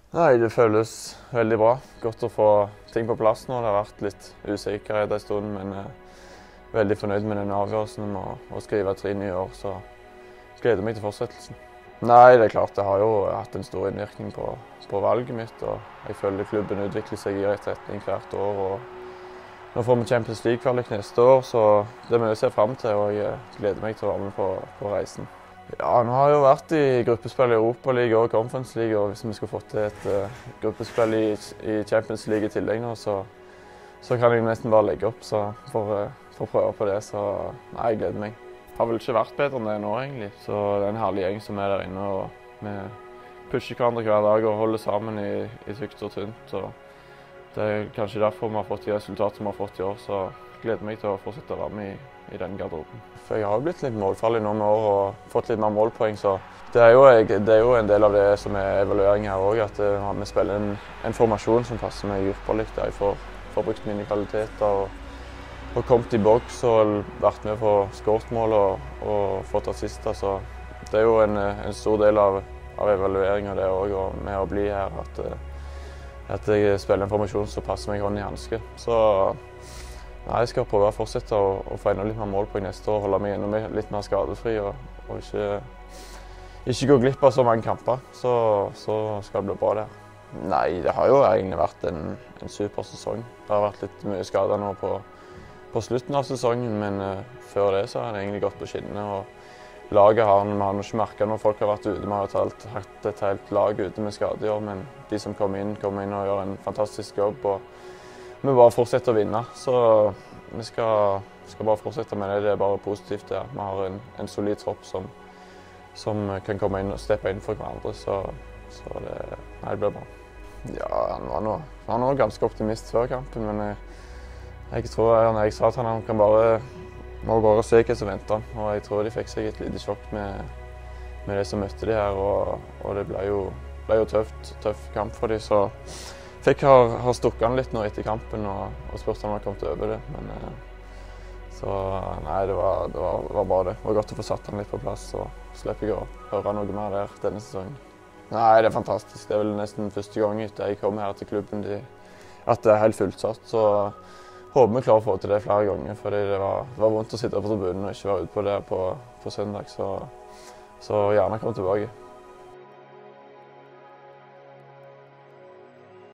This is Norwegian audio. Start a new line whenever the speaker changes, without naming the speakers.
Nei, det føles veldig bra. Godt å få ting på plass nå. Det har vært litt usikkerhet en stund, men jeg er veldig fornøyd med den avgjørelsen om å skrive 3 nye år, så gleder meg til fortsettelsen. Nei, det er klart det har jo hatt en stor innvirkning på valget mitt, og jeg føler klubben utvikler seg i rett retning hvert år. Og nå får vi Champions League-kvalik neste år, så det er mye å se frem til, og jeg gleder meg til å være med på reisen. Ja, nå har jeg jo vært i gruppespill i Europaligaen og Conference League, og hvis vi skulle fått til et gruppespill i Champions League i tillegg nå, så kan jeg nesten bare legge opp for å prøve på det. Så nei, jeg gleder meg. Det har vel ikke vært bedre enn det nå, egentlig. Så det er en herlig gjeng som er der inne, og vi pusher hverandre hver dag og holder sammen i tykt og tynt. Og det er kanskje derfor vi har fått de resultatene vi har fått i år, så jeg gleder meg til å fortsette å være med i den garderoben. For jeg har blitt litt målfarlig nå med år og fått litt mer målpoeng, så det er jo en del av det som er evaluering her også, at vi spiller en formasjon som passer meg ypperlig, der jeg får brukt mine kvaliteter og kommet i boks og vært med på skårtmål og fått assister, så det er jo en stor del av evalueringen det også, og med å bli her, at jeg spiller en formasjon som passer meg hånd i hanske. Så nei, jeg skal prøve å fortsette å få enda litt mer målpoeng neste år, holde meg enda litt mer skadefri og ikke gå glipp av så mange kamper, så skal det bli bra der. Nei, det har jo egentlig vært en super sesong. Det har vært litt mye skader nå på slutten av sesongen, men før det så har det egentlig gått på skinnene. Og laget har ikke merket når folk har vært ute. Vi har hatt et helt lag ute med skade i år, men de som kommer inn og gjør en fantastisk jobb. Og vi bare fortsetter å vinne, så vi skal bare fortsette med det. Det er bare positivt. Ja. Vi har en solid tropp som kan komme inn og steppe inn for hverandre, så det blir bra. Ja, han var nå ganske optimist før kampen, men jeg tror når jeg sa til han må bare se hva som venter. Og jeg tror de fikk seg et lite sjokk med det som møtte de her, og det ble jo tøff kamp for dem. Så har stukket han litt nå etter kampen og spurt om han har kommet over det. Men så nei, det var bra det. Det var godt å få satt han litt på plass, og slipper jeg å høre noe mer der denne sesongen. Nei, det er fantastisk. Det er vel nesten første gang etter jeg kom her til klubben at det er helt fullsatt. Så håper vi klarer å få til det flere ganger, fordi det var vondt å sitte på tribunen og ikke være ute på det på søndag. Så gjerne kom tilbake.